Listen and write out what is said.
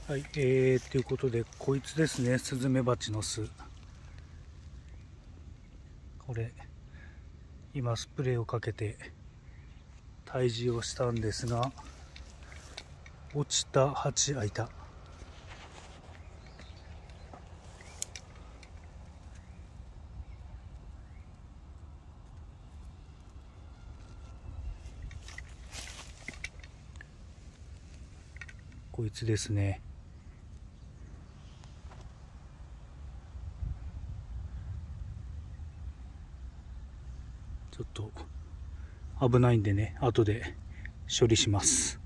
はい、ということで、こいつですね、スズメバチの巣。これ、今スプレーをかけて退治をしたんですが、落ちた蜂、いた。こいつですね。ちょっと危ないんでね、後で処理します。